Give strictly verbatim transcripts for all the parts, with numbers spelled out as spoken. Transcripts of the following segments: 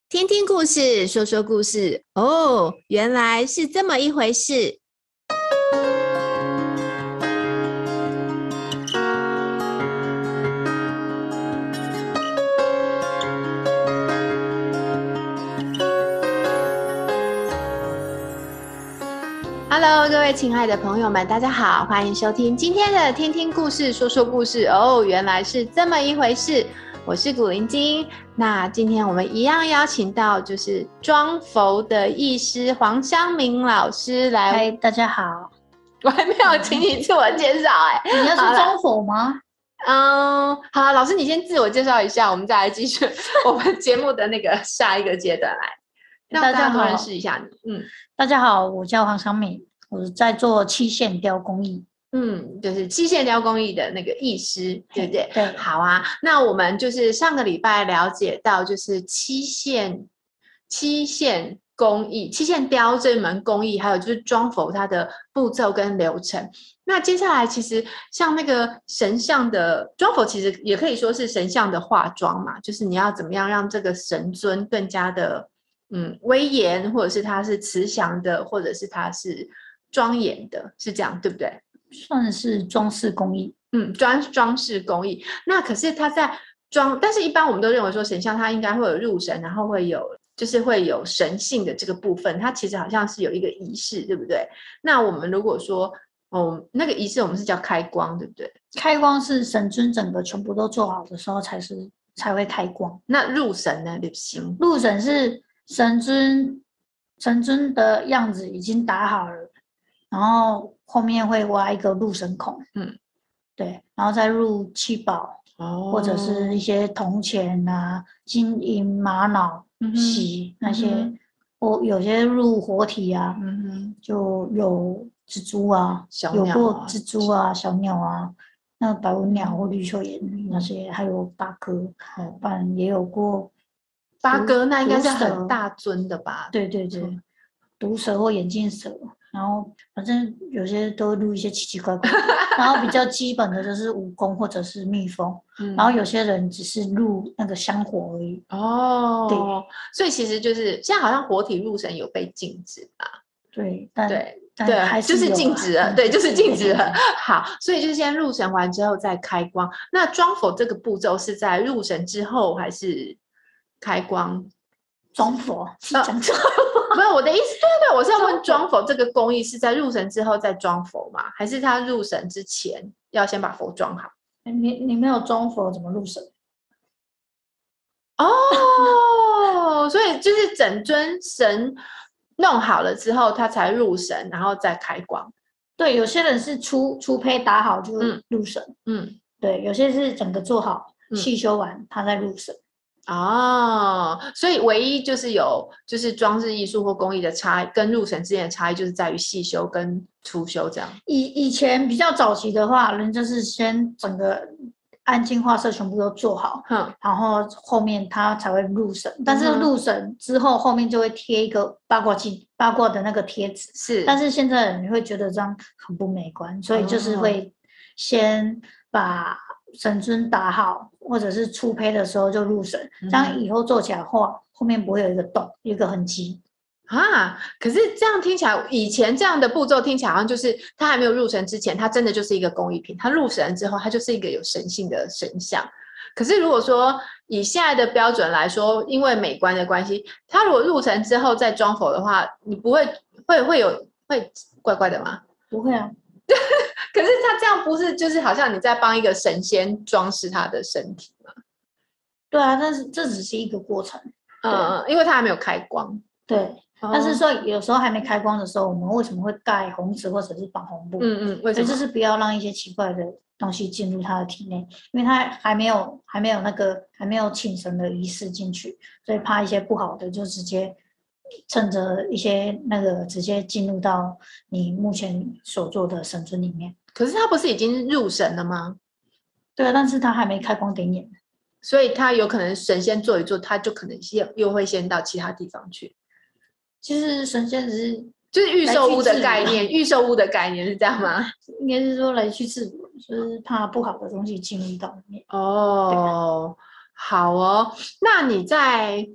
听听故事，说说故事。哦，原来是这么一回事。Hello， 各位亲爱的朋友们，大家好，欢迎收听今天的听听故事，说说故事。哦，原来是这么一回事。我是古灵精，那今天我们一样邀请到就是装佛的义师黄湘明老师来。 嗨，大家好。 我还没有请你自我介绍哎、 欸，你要是装佛吗？ 嗯，好了，老师你先自我介绍一下，我们再来继续我们节目的那个下一个阶段来，让大家多认识一下你。嗯， 大家好，我叫黄湘明，我在做漆线雕工艺。 嗯，就是漆线雕工艺的那个艺师，对不对？ 对。 好啊，那我们就是上个礼拜了解到，就是漆线漆线工艺、漆线雕这门工艺，还有就是装佛它的步骤跟流程。那接下来其实像那个神像的装佛，其实也可以说是神像的化妆嘛，就是你要怎么样让这个神尊更加的嗯威严，或者是它是慈祥的，或者是它是庄严的，是这样对不对？ 算是装饰工艺。 嗯，装装饰工艺。那可是它在装，但是一般我们都认为说神像它应该会有入神，然后会有就是会有神性的这个部分，它其实好像是有一个仪式，对不对？那我们如果说哦，那个仪式我们是叫开光，对不对？ 开光是神尊整个全部都做好的时候才是才会开光。 那入神呢？入神入神是神尊神尊的样子已经打好了，然后后面会挖一个入神孔， 嗯， 对，然后再入七宝，哦，或者是一些铜钱啊、金银玛瑙、锡、嗯、那些，或、嗯、有些入活体啊，嗯哼，就有蜘蛛啊， 小鸟啊， 有过蜘蛛啊、小鸟啊，那白文鸟或绿袖眼、嗯、那些，还有八哥，嗯，不然也有过。 八哥那应该是很大尊的吧？ 对对对，毒蛇或眼镜蛇，然后反正有些都录一些奇奇怪怪的，然后比较基本的就是蜈蚣或者是蜜蜂，嗯，然后有些人只是录那个香火而已。 哦，对，所以其实就是现在好像活体入神有被禁止吧？ 对，但对但对， 还是就是禁止了，对，就是禁止了。好，所以就是先入神完之后再开光。那装佛这个步骤是在入神之后还是开光？ 装佛是讲错， 不是我的意思，对对，我是要问装佛这个工艺是在入神之后再装佛吗？还是他入神之前要先把佛装好？ 你你没有装佛怎么入神？ 哦，所以就是整尊神弄好了之后，他才入神，然后再开光。 对，有些人是初初胚打好就入神，嗯，嗯对，有些是整个做好细修完，他再入神。 哦，所以唯一就是有就是装置艺术或工艺的差异，跟入神之间的差异就是在于细修跟粗修这样。 以以前比较早期的话，人就是先整个安金画色全部都做好，嗯，然后后面他才会入神。但是入神之后，后面就会贴一个八卦镜、八卦的那个贴纸。是，但是现在你会觉得这样很不美观，所以就是会先把神尊打好，或者是初胚的时候就入神，嗯，这样以后做起来画后面不会有一个洞，有一个痕迹。 啊，可是这样听起来，以前这样的步骤听起来好像就是他还没有入神之前，他真的就是一个工艺品；他入神之后，他就是一个有神性的神像。可是如果说以现在的标准来说，因为美观的关系，他如果入神之后再装佛的话，你不会会会有会怪怪的吗？ 不会啊。 可是他这样不是就是好像你在帮一个神仙装饰他的身体吗？ 对啊，但是这只是一个过程。 嗯，因为他还没有开光。 对。但是说有时候还没开光的时候，我们为什么会盖红纸或者是绑红布？嗯嗯，为什么？就是不要让一些奇怪的东西进入他的体内，因为他还没有还没有那个还没有请神的仪式进去，所以怕一些不好的就直接趁着一些那个直接进入到你目前所做的神尊里面。 可是他不是已经入神了吗？ 对啊，但是他还没开光点眼， 所以他有可能神仙做一做，他就可能又会先到其他地方去。 其实神仙只是就是预售屋的概念，预售屋的概念是这样吗？ 应该是说来去自我，就是怕不好的东西进入到里面。 哦，好哦。那你在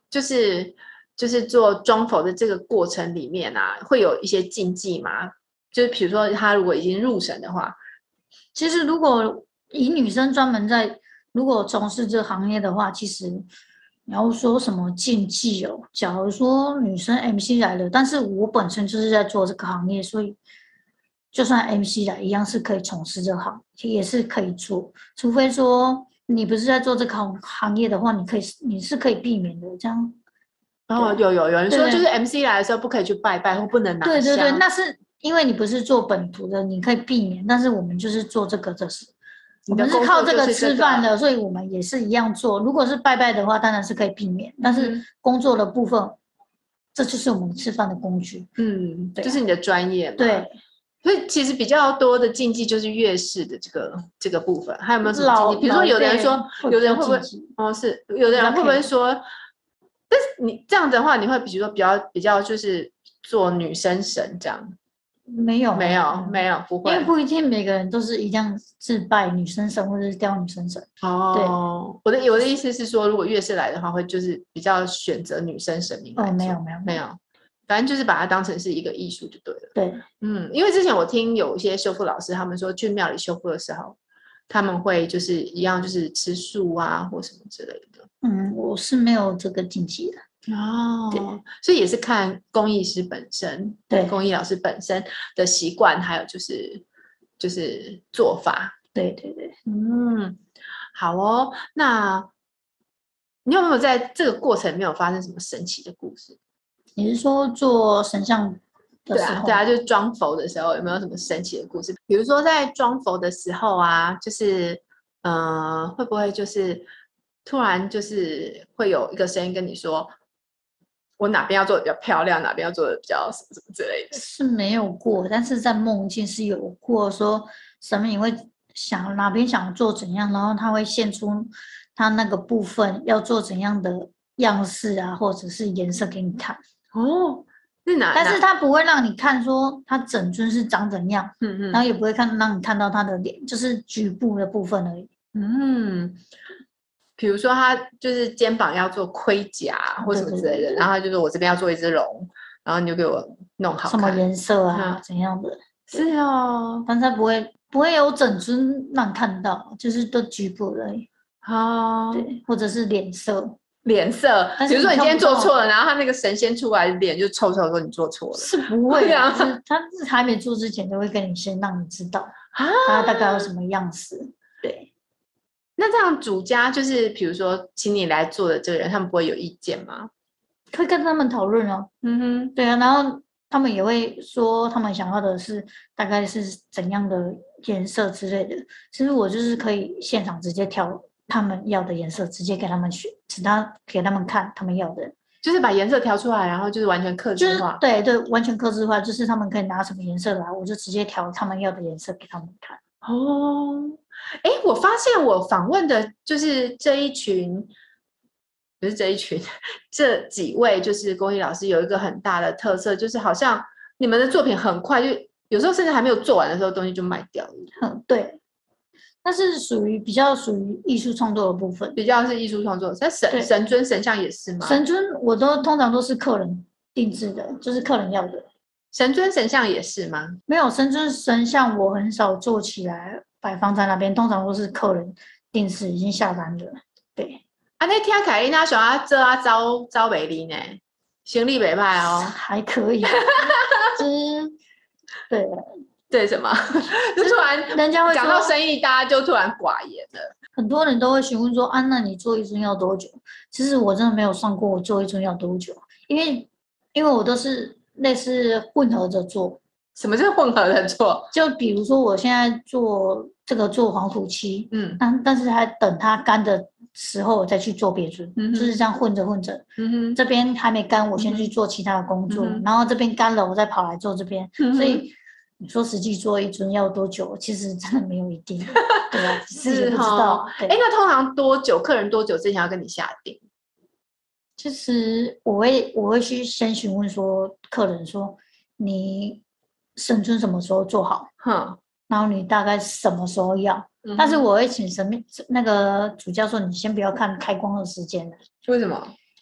就是就是做装佛的这个过程里面啊，会有一些禁忌吗？就是比如说他如果已经入神的话， 其实如果以女生专门在如果从事这个行业的话，其实你要说什么禁忌哦？假如说女生 M C 来了，但是我本身就是在做这个行业，所以就算 M C 来一样是可以从事这行，也是可以做，除非说你不是在做这个行行业的话，你可以你是可以避免的，这样。 哦，有有有人说就是 M C 来的时候不可以去拜拜或不能拿香。 对对对，那是因为你不是做本土的，你可以避免，但是我们就是做这个的是。我们是靠这个吃饭的，所以我们也是一样做。如果是拜拜的话，当然是可以避免，但是工作的部分，这就是我们吃饭的工具。 嗯，这、啊就是你的专业嘛。 对， 所以其实比较多的禁忌就是乐事的这个这个部分，还有没有什么禁忌？比如说有的人说，有的人会不会哦是，有的人会不会说，但是你这样的话，你会比如说比较比较就是做女生神这样。 没有没有没有不会， 因为不一定每个人都是一样是拜女生神或者是雕女生神。 哦，对，我的我的意思是说，如果乐师来的话，会就是比较选择女生神明来做。 哦，没有没有没有，反正就是把它当成是一个艺术就对了。 对， 嗯，因为之前我听有一些修复老师他们说，去庙里修复的时候，他们会就是一样就是吃素啊或什么之类的。 嗯，我是没有这个禁忌的。 哦，所以也是看工艺师本身， 对， 工艺老师本身的习惯，还有就是就是做法。 对对对， 嗯，好哦。那你有没有在这个过程没有发生什么神奇的故事？ 你是说做神像的时候？ 对啊，对啊，就是装佛的时候有没有什么神奇的故事？比如说在装佛的时候啊，就是呃，会不会就是突然就是会有一个声音跟你说，我哪边要做的比较漂亮，哪边要做的比较什么什么之类的？ 是没有过，但是在梦境是有过，说神明会想哪边想做怎样，然后他会现出他那个部分要做怎样的样式啊，或者是颜色给你看。 哦，是哪？ 但是他不会让你看说他整尊是长怎样， 嗯嗯， 然后也不会看让你看到他的脸，就是局部的部分而已。 嗯。比如说他就是肩膀要做盔甲或什么之类的，然后他就说我这边要做一只龙，然后你就给我弄好看， 什么颜色啊，嗯、怎样的？ 是哦， 但是他不会不会有整尊让你看到，就是都局部而已。 哦， 对，或者是脸色， 脸色，比如说你今天做错了，然后他那个神仙出来脸就臭臭说你做错了， 是不会啊，是他还没做之前都会跟你先让你知道啊，他大概有什么样子，对。 那这样主家就是比如说请你来做的这个人，他们不会有意见吗？ 会跟他们讨论哦。 嗯哼， 对啊，然后他们也会说他们想要的是大概是怎样的颜色之类的。其实我就是可以现场直接挑他们要的颜色，直接给他们选，只他给他们看他们要的， 就是把颜色调出来，然后就是完全客制化。 对对，完全客制化，就是他们可以拿什么颜色来，我就直接调他们要的颜色给他们看。 哦。哎，我发现我访问的就是这一群，不是这一群，这几位就是工艺老师有一个很大的特色，就是好像你们的作品很快，就有时候甚至还没有做完的时候，东西就卖掉了。 嗯，对，那是属于比较属于艺术创作的部分， 比较是艺术创作。那神神尊神像也是吗？ 神尊我都通常都是客人定制的，就是客人要的。 神尊神像也是吗？ 没有，神尊神像我很少做起来摆放在那边，通常都是客人定制已经下单的。对， 啊，那听起来你那想要做啊招招美丽呢，行李袂歹哦， 还可以，就是对对什么？就突然人家会讲到生意，大家就突然寡言了。 很多人都会询问说：“啊，那你做一尊要多久？”其实我真的没有算过我做一尊要多久，因为因为我都是类似混合着做。 什么是混合着做？ 就比如说我现在做这个做黄土漆， 嗯， 但但是还等它干的时候我再去做别尊， 嗯、 就是这样混着混着。 嗯哼， 这边还没干，我先去做其他的工作， 嗯、 然后这边干了，我再跑来做这边。 嗯、 所以你说实际做一尊要多久？其实真的没有一定，对吧？自己也不知道。哎， 那通常多久？客人多久之前要跟你下定？ 其实我会我会去先询问说客人说你神尊什么时候做好， 哼， 然后你大概什么时候要，嗯、但是我会请神秘那个主教说你先不要看开光的时间了。 为什么？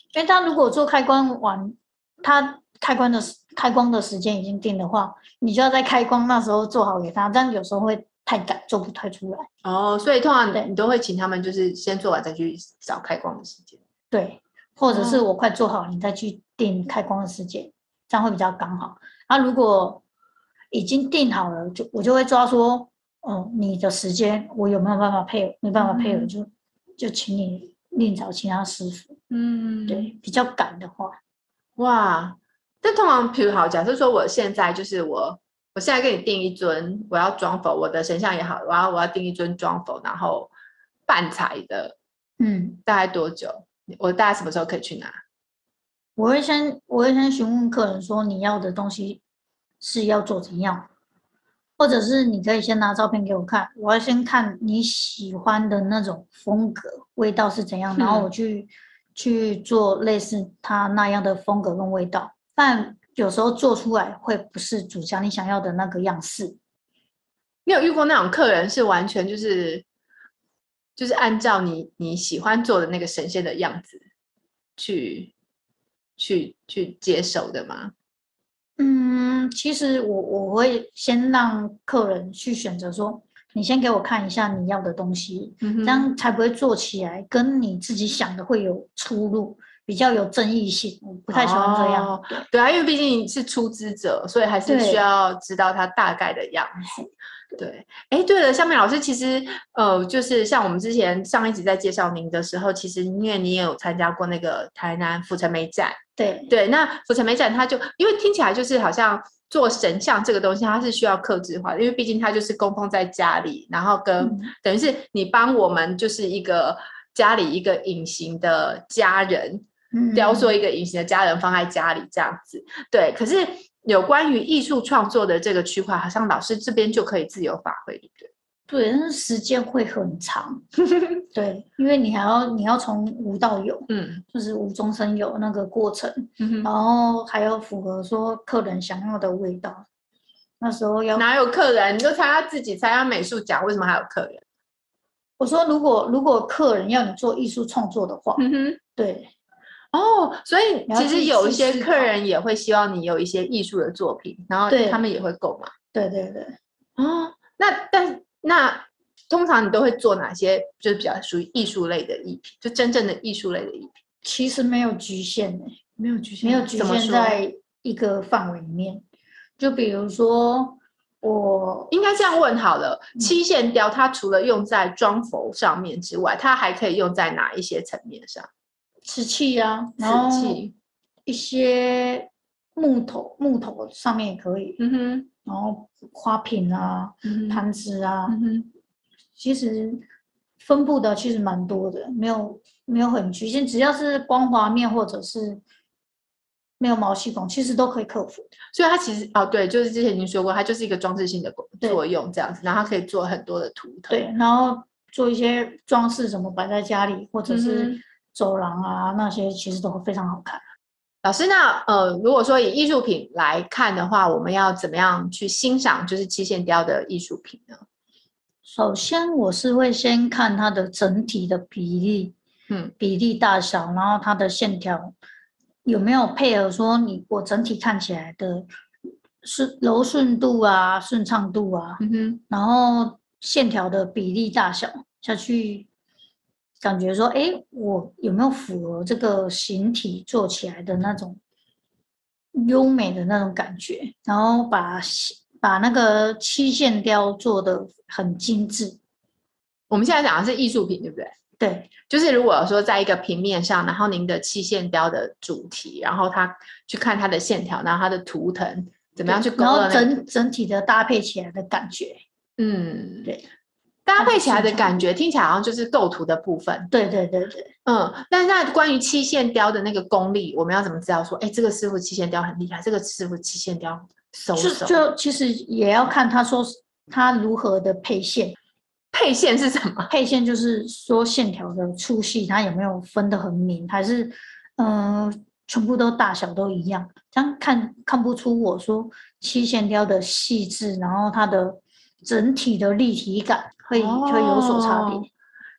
因为他如果做开关完，他开关的开光的时间已经定的话，你就要在开光那时候做好给他，这样有时候会太赶，做不太出来。 哦，所以通常你都会请他们就是先做完再去找开光的时间。 对，或者是我快做好，你再去定开光的时间，这样会比较刚好。啊，如果已经定好了，就我就会抓说，哦，你的时间我有没有办法配合？没办法配合，嗯、就就请你另找其他师傅。嗯，对，比较赶的话， 哇，但通常比如好，假设说我现在就是我，我现在给你订一尊，我要装佛，我的神像也好，我要我要订一尊装佛，然后半彩的，嗯，大概多久？我大概什么时候可以去拿？ 我会先我会先询问客人说你要的东西是要做怎样，或者是你可以先拿照片给我看，我要先看你喜欢的那种风格、味道是怎样，然后我去、嗯、去做类似它那样的风格跟味道。但有时候做出来会不是主家你想要的那个样式。 你有遇过那种客人是完全就是就是按照你你喜欢做的那个神仙的样子去去去接手的吗？ 嗯，其实我我会先让客人去选择说，你先给我看一下你要的东西，嗯、这样才不会做起来跟你自己想的会有出入，比较有争议性。我不太喜欢这样。 哦、对, 对啊，因为毕竟是出资者，所以还是需要知道他大概的样子。对，哎，对了，夏美老师，其实呃，就是像我们之前上一集在介绍您的时候，其实因为你也有参加过那个台南府城美展。 对对，那府城美展它就因为听起来就是好像做神像这个东西，它是需要客制化的，因为毕竟它就是供奉在家里，然后跟、嗯、等于是你帮我们就是一个家里一个隐形的家人，嗯、雕塑一个隐形的家人放在家里这样子。对，可是有关于艺术创作的这个区块，好像老师这边就可以自由发挥，对不对？ 对，但是时间会很长。对，因为你还要你要从无到有，嗯，就是无中生有那个过程，嗯、然后还要符合说客人想要的味道。那时候要哪有客人？你就参加自己参加美术奖，为什么还有客人？ 我说，如果如果客人要你做艺术创作的话，嗯哼，对。 哦，所以其实有一些客人也会希望你有一些艺术的作品，然后他们也会购买。 对对对。 哦，那但那通常你都会做哪些就是比较属于艺术类的艺品，就真正的艺术类的艺品？ 其实没有局限诶、欸， 没有局限， 没有局限在一个范围里面。就比如说，我应该这样问好了，嗯、七线雕它除了用在装佛上面之外，它还可以用在哪一些层面上？ 瓷器啊，然后一些木头木头上面也可以，嗯哼，然后花瓶啊、嗯、盘子啊，嗯哼，其实分布的其实蛮多的，没有没有很局限，只要是光滑面或者是没有毛细孔，其实都可以克服。 所以它其实哦，对，就是之前已经说过，它就是一个装饰性的作用这样子，然后它可以做很多的图腾， 对，然后做一些装饰，怎么摆在家里，或者是、嗯。走廊啊，那些其实都非常好看。 老师，那呃，如果说以艺术品来看的话，我们要怎么样去欣赏就是七线雕的艺术品呢？ 首先，我是会先看它的整体的比例，嗯，比例大小，然后它的线条有没有配合说你我整体看起来的顺柔顺度啊、顺畅度啊，嗯哼，然后线条的比例大小下去。感觉说，哎，我有没有符合这个形体做起来的那种优美的那种感觉？然后把把那个七线雕做得很精致。 我们现在讲的是艺术品，对不对？ 对， 就是如果说在一个平面上，然后您的七线雕的主题，然后他去看它的线条，然后它的图腾怎么样去勾勒、那个， 然后整整体的搭配起来的感觉， 嗯， 对。 搭配起来的感觉听起来好像就是构图的部分， 对对对对， 嗯，但是那关于七线雕的那个功力，我们要怎么知道说，哎，这个师傅七线雕很厉害，这个师傅七线雕手手， 就其实也要看他说他如何的配线， 配线是什么？ 配线就是说线条的粗细，它有没有分得很明，还是嗯、呃、全部都大小都一样，这样看看不出我说七线雕的细致，然后它的整体的立体感。会会有所差别，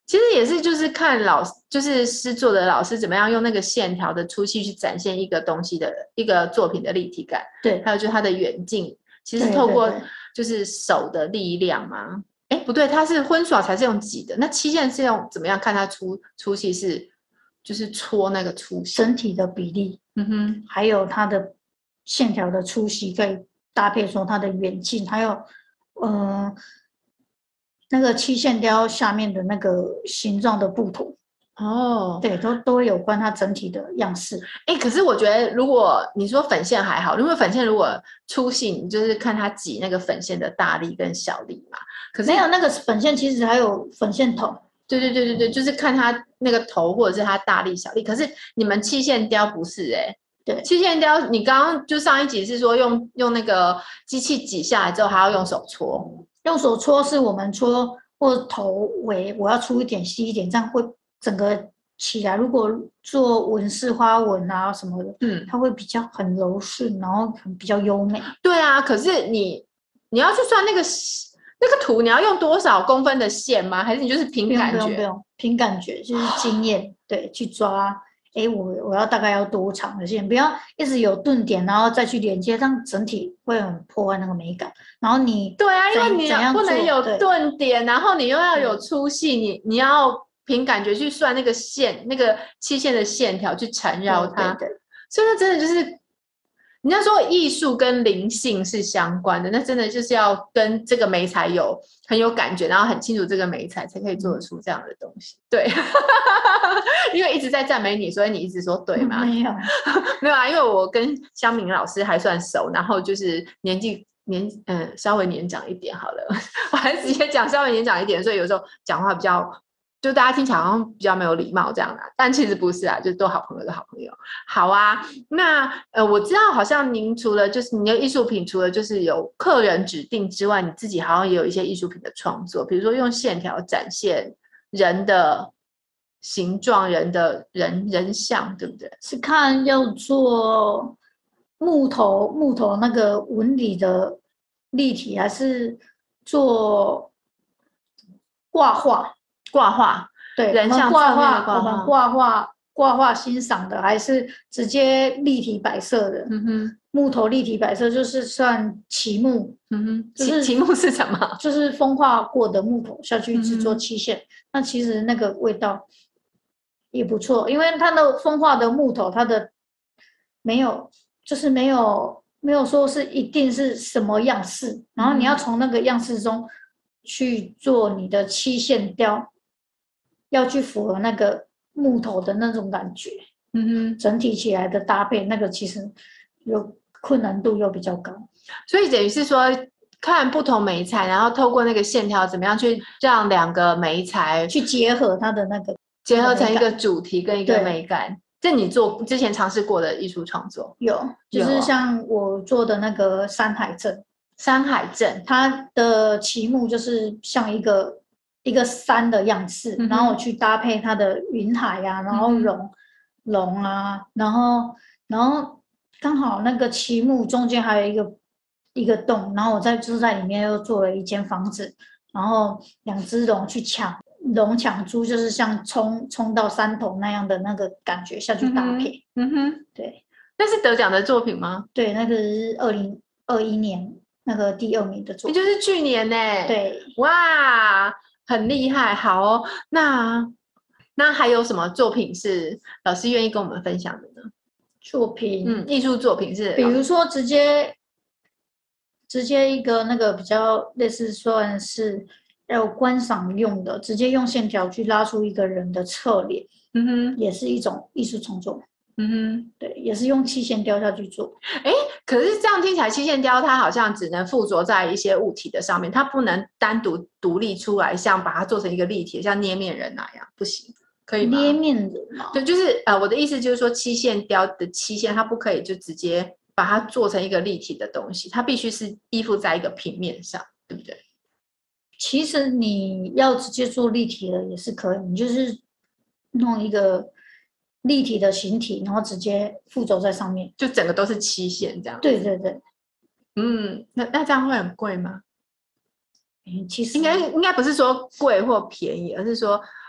其实也是就是看老就是诗作的老师怎么样用那个线条的粗细去展现一个东西的一个作品的立体感。 对， 还有就是它的远近，其实透过就是手的力量嘛。哎，不对，它是昏耍才是用挤的，那漆线是用怎么样看它粗粗细是就是搓那个粗细， 整体的比例，嗯哼，还有它的线条的粗细可以搭配说它的远近，还有呃。那个漆线雕下面的那个形状的布图哦，对，都都会有关它整体的样式。 哎，可是我觉得，如果你说粉线还好，因为粉线如果粗细，你就是看它挤那个粉线的大力跟小力嘛。可是没有那个粉线，其实还有粉线头。 对对对对对，就是看它那个头或者是它大力小力。可是你们漆线雕不是哎、欸， 对， 漆线雕你刚刚就上一集是说用用那个机器挤下来之后还要用手搓。 用手搓是我们搓或头围，我要粗一点、细一点，这样会整个起来。如果做纹饰、花纹啊什么的，嗯，它会比较很柔顺，然后很比较优美。 对啊，可是你你要去算那个那个图，你要用多少公分的线吗？还是你就是凭感觉？ 不用不用不用，凭感觉就是经验，对，去抓。哎，我我要大概要多长的线，不要一直有顿点，然后再去连接，这样整体会很破坏那个美感。然后你对啊，因为你不能有顿点，然后你又要有粗细，你你要凭感觉去算那个线，那个漆线的线条去缠绕它。 对对对， 所以那真的就是，人家说艺术跟灵性是相关的，那真的就是要跟这个媒材有很有感觉，然后很清楚这个媒材才可以做得出这样的东西。对。因为一直在赞美你，所以你一直说对吗？ 没有， 没有啊，因为我跟湘明老师还算熟，然后就是年纪年嗯稍微年长一点好了，我还是直接讲稍微年长一点，所以有时候讲话比较就大家听起来好像比较没有礼貌这样的，但其实不是啊，就是都好朋友的好朋友。好啊，那呃我知道好像您除了就是你的艺术品，除了就是有客人指定之外，你自己好像也有一些艺术品的创作，比如说用线条展现人的形状，人的人人像，对不对？ 是看要做木头木头那个纹理的立体，还是做挂画？ 挂画， 对， 人像挂画， 画， 我们挂画挂画欣赏的，还是直接立体摆设的？嗯哼，木头立体摆设就是算漆木。嗯哼， 就是漆木是什么？ 就是风化过的木头下去制作漆线，嗯、那其实那个味道也不错，因为它的风化的木头，它的没有，就是没有没有说是一定是什么样式，然后你要从那个样式中去做你的漆线雕，要去符合那个木头的那种感觉，嗯哼，整体起来的搭配，那个其实有困难度又比较高， 所以等于是说看不同媒材，然后透过那个线条怎么样去让两个媒材去结合它的那个。 结合成一个主题跟一个美感，这你做之前尝试过的艺术创作有，就是像我做的那个山海镇， 山海镇它的旗目就是像一个一个山的样式，嗯、然后我去搭配它的云海啊，然后龙龙、嗯、啊，然后然后刚好那个旗目中间还有一个一个洞，然后我在就在里面又做了一间房子，然后两只龙去抢。龙抢珠就是像冲冲到山头那样的那个感觉下去搭配，嗯哼，对， 那是得奖的作品吗？ 对，那个是二零二一年那个第二名的作品， 也就是去年呢、欸。 对， 哇，很厉害，好哦。那那还有什么作品是老师愿意跟我们分享的呢？ 作品， 嗯，艺术作品是， 比如说直接直接一个那个比较类似算是。要观赏用的，直接用线条去拉出一个人的侧脸，嗯哼，也是一种艺术创作，嗯哼，对，也是用漆线雕下去做。 哎，可是这样听起来，漆线雕它好像只能附着在一些物体的上面，它不能单独独立出来，像把它做成一个立体，像捏面人那样，不行，可以吗？ 捏面人吗？ 对，就是呃，我的意思就是说，漆线雕的漆线，它不可以就直接把它做成一个立体的东西，它必须是依附在一个平面上，对不对？ 其实你要直接做立体的也是可以，你就是弄一个立体的形体，然后直接附着在上面， 就整个都是漆线这样。 对对对， 嗯，那那这样会很贵吗？ 嗯，其实应该应该不是说贵或便宜，而是说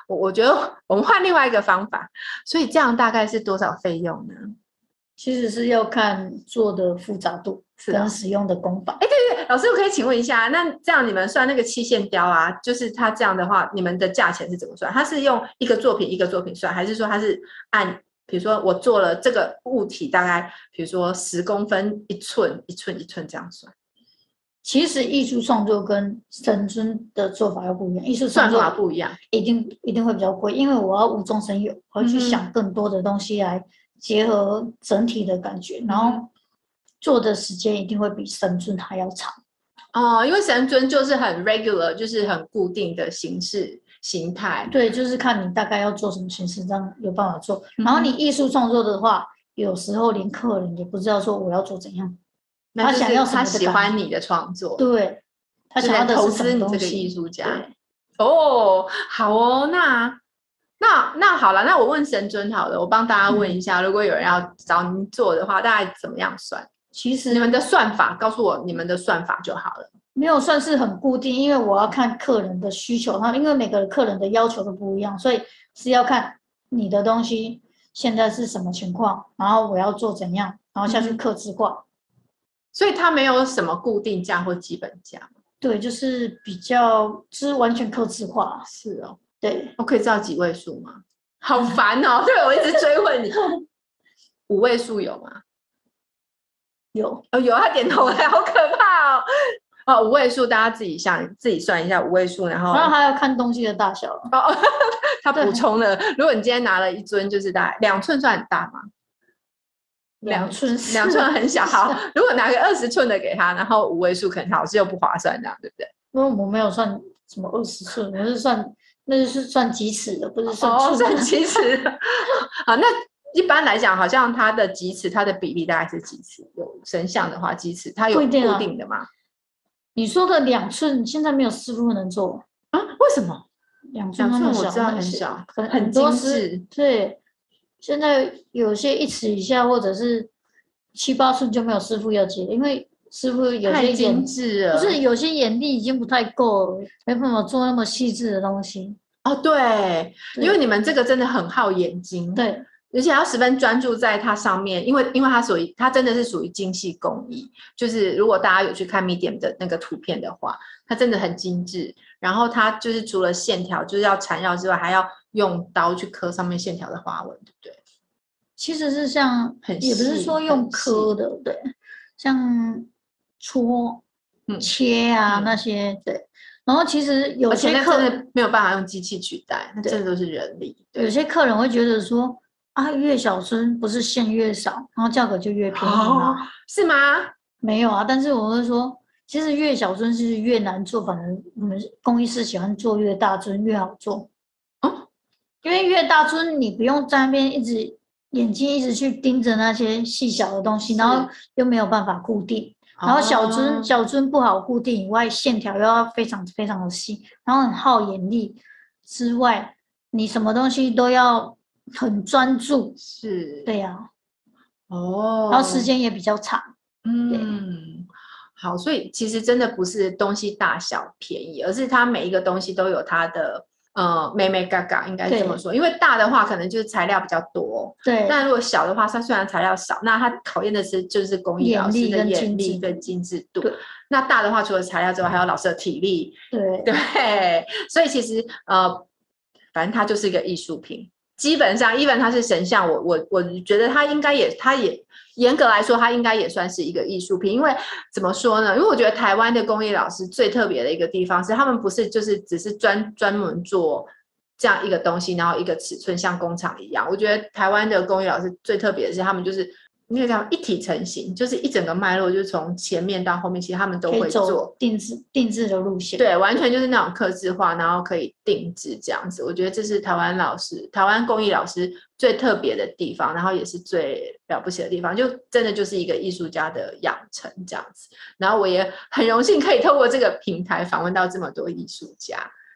我我觉得我们换另外一个方法，所以这样大概是多少费用呢？ 其实是要看做的复杂度跟使用的工法。 哎，对对，老师我可以请问一下，那这样你们算那个期限雕啊，就是它这样的话，你们的价钱是怎么算？它是用一个作品一个作品算，还是说它是按，比如说我做了这个物体大概，比如说十公分一寸一寸一寸这样算？ 其实艺术创作跟神尊的做法又不一样，艺术算法不一样， 一定一定会比较贵，因为我要无中生有，我要去想更多的东西来结合整体的感觉，嗯、然后做的时间一定会比神尊还要长。 哦，因为神尊就是很 regular， 就是很固定的形式形态。 对，就是看你大概要做什么形式，这样有办法做。嗯、然后你艺术创作的话，有时候连客人也不知道说我要做怎样。 他想要什么？他喜欢你的创作， 对，他想要的投资你这个艺术家。哦，好哦，那那那好了，那我问神尊好了，我帮大家问一下，嗯、如果有人要找您做的话，大概怎么样算？ 其实你们的算法告诉我你们的算法就好了。 没有算是很固定，因为我要看客人的需求，他因为每个客人的要求都不一样，所以是要看你的东西现在是什么情况，然后我要做怎样，然后下去客制化。嗯， 所以它没有什么固定价或基本价。 对，就是比较就是完全客制化。 是哦， 对， 我可以知道几位数吗？好烦哦！对，我一直追问你，五位数有吗？ 有哦，有，他点头了，好可怕哦！哦，五位数，大家自己想自己算一下五位数，然后然后还要看东西的大小。 哦，他补充了，如果你今天拿了一尊，就是大概两寸算很大吗？ 两寸， 两寸很小。好，如果拿个二十寸的给他，然后五位数可能老师又不划算，这样对不对？ 因为我没有算什么二十寸，我是算那就是算几尺的，不是算寸。哦，算几尺。好，那一般来讲，好像它的几尺，它的比例大概是几尺？有神像的话，几尺？它有固定的吗？ 啊、你说的两寸，现在没有师傅能做啊？为什么？ 两寸那么小， 我知道很小， 很很精致。 对。现在有些一尺以下或者是七八寸就没有师傅要接，因为师傅有些精致了， 不是有些眼力已经不太够了，没办法做那么细致的东西。 哦，对，因为你们这个真的很耗眼睛， 对， 而且要十分专注在它上面，因为因为它属于它真的是属于精细工艺，就是如果大家有去看 Medium 的那个图片的话，它真的很精致。然后它就是除了线条就是要缠绕之外，还要用刀去刻上面线条的花纹，对不对？ 其实是像， 很也不是说用刻的，对，像戳、嗯、切啊、嗯、那些，对。然后其实有些客人没有办法用机器取代，那真的都是人力。 有些客人会觉得说啊，越小尊不是线越少，然后价格就越便宜吗？ 哦、是吗？ 没有啊，但是我会说，其实越小尊是越难做，反正我们工艺师喜欢做越大尊越好做。哦，因为越大尊你不用在那边一直眼睛一直去盯着那些细小的东西，然后又没有办法固定。然后小尊、哦、小尊不好固定以外，线条又要非常非常的细，然后很耗眼力之外，你什么东西都要很专注。 是， 对呀、 啊。哦。 然后时间也比较长。 嗯，好，所以其实真的不是东西大小便宜，而是它每一个东西都有它的呃美美嘎嘎，应该这么说。因为大的话可能就是材料比较多， 对。 那如果小的话，它虽然材料少，那它考验的是就是工艺老师的眼力跟精致度。那大的话，除了材料之外，还有老师的体力。 对对，所以其实呃，反正它就是一个艺术品。基本上 even 它是神像，我我我觉得它应该也，它也严格来说，它应该也算是一个艺术品。因为怎么说呢？因为我觉得台湾的工艺老师最特别的一个地方是，他们不是就是只是专专门做这样一个东西，然后一个尺寸像工厂一样。我觉得台湾的工艺老师最特别的是，他们就是那个叫一体成型，就是一整个脉络，就是从前面到后面，其实他们都会做定制定制的路线。 对，完全就是那种客制化，然后可以定制这样子。我觉得这是台湾老师、台湾工艺老师最特别的地方，然后也是最了不起的地方，就真的就是一个艺术家的养成这样子。然后我也很荣幸可以透过这个平台访问到这么多艺术家。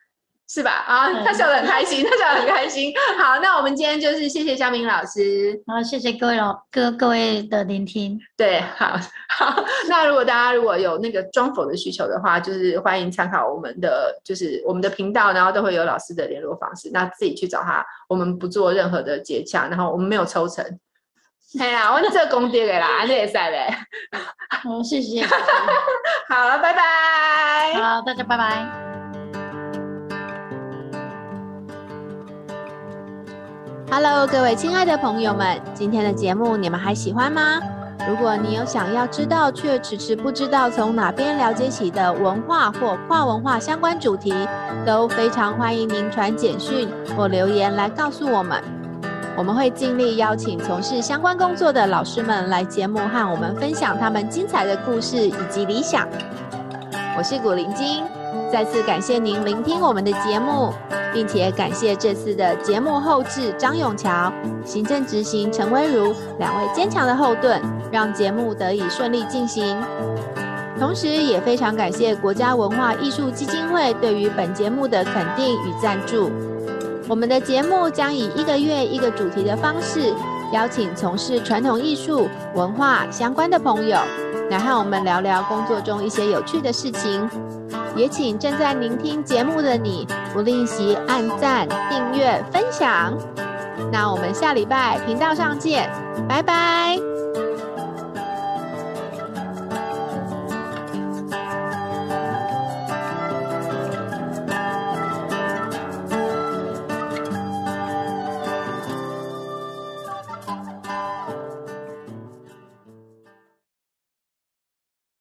是吧？啊，他笑得很开心，他笑得很开心。好，那我们今天就是谢谢香明老师， 然后谢谢各位老各各位的聆听。 对，好，好。那如果大家如果有那个装否的需求的话，就是欢迎参考我们的就是我们的频道，然后都会有老师的联络方式，那自己去找他。我们不做任何的接洽，然后我们没有抽成。哎呀，我这功德的啦，那也是嘞。 好，谢谢。 好了，拜拜。 好，大家拜拜。 Hello， 各位亲爱的朋友们，今天的节目你们还喜欢吗？如果你有想要知道却迟迟不知道从哪边了解起的文化或跨文化相关主题，都非常欢迎您传简讯或留言来告诉我们。我们会尽力邀请从事相关工作的老师们来节目和我们分享他们精彩的故事以及理想。我是古灵精，再次感谢您聆听我们的节目，并且感谢这次的节目后制张永桥、行政执行陈威如两位坚强的后盾，让节目得以顺利进行。同时也非常感谢国家文化艺术基金会对于本节目的肯定与赞助。我们的节目将以一个月一个主题的方式，邀请从事传统艺术、文化相关的朋友，来和我们聊聊工作中一些有趣的事情。也请正在聆听节目的你，不吝惜按赞、订阅、分享。那我们下礼拜频道上见，拜拜。